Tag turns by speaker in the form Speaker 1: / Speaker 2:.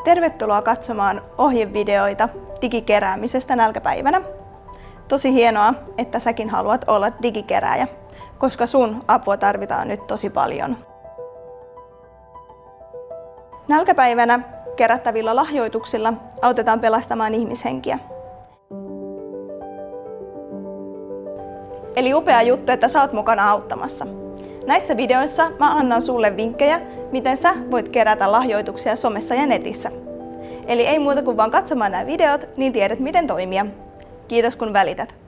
Speaker 1: Tervetuloa katsomaan ohjevideoita digikeräämisestä nälkäpäivänä. Tosi hienoa, että säkin haluat olla digikerääjä, koska sun apua tarvitaan nyt tosi paljon. Nälkäpäivänä kerättävillä lahjoituksilla autetaan pelastamaan ihmishenkiä. Eli upea juttu, että sä oot mukana auttamassa. Näissä videoissa mä annan sulle vinkkejä, miten sä voit kerätä lahjoituksia somessa ja netissä. Eli ei muuta kuin vaan katsomaan nämä videot, niin tiedät miten toimia. Kiitos kun välität.